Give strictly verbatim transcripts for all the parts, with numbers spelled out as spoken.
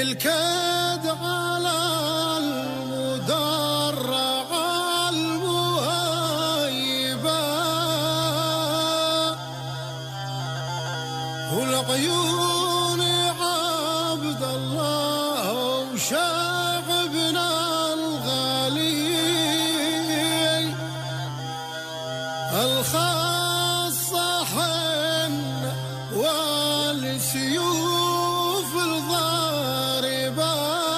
الكاد على المدرع المهيبة والعيون عبد الله وشعبنا الغالي الخاصة حن والسيوف الضاربة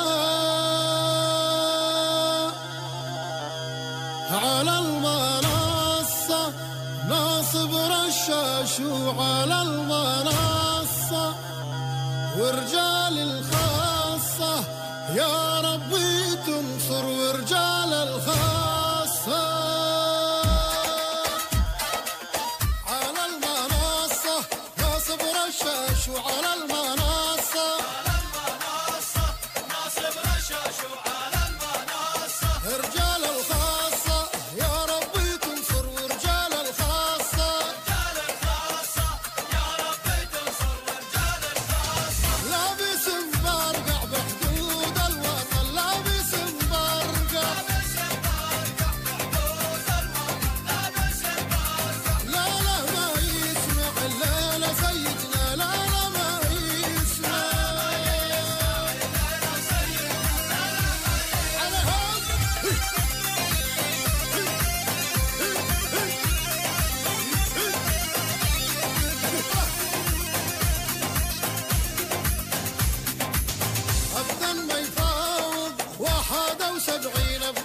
على المنصة ناصب رشاش وعلى المنصة ورجال الخاصة يا ربي تنصر ورجال الخاصة على المنصة ناصب رشاش وعلى المنصة على المنصة ناصب رشاش وعلى المنصة رجال الخاصة يا ربي تنصر ورجال الخاصة رجال الخاصة يا ربي تنصر ورجال الخاصة لابس مبرقع بحدود الوطن لابس مبرقع لابس البرقع بحدود الوطن لابس البرقع لا لا ما يسمع الليلة سيدنا لا لا ما يسمع الليلة سيدنا على هم أبدا ما يفاوض واحد وسبعين